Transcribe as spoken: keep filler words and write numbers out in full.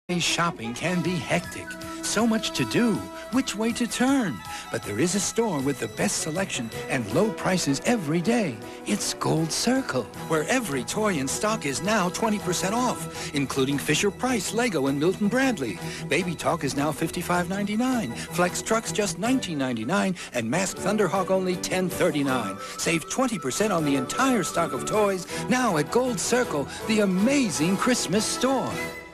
Shopping can be hectic. So much to do. Which way to turn? But there is a store with the best selection and low prices every day. It's Gold Circle, where every toy in stock is now twenty percent off, including Fisher-Price, Lego, and Milton Bradley. Baby Talk is now fifty-five ninety-nine. Flex Trucks just nineteen ninety-nine, and Masked Thunderhawk only ten thirty-nine. Save twenty percent on the entire stock of toys now at Gold Circle, the amazing Christmas store.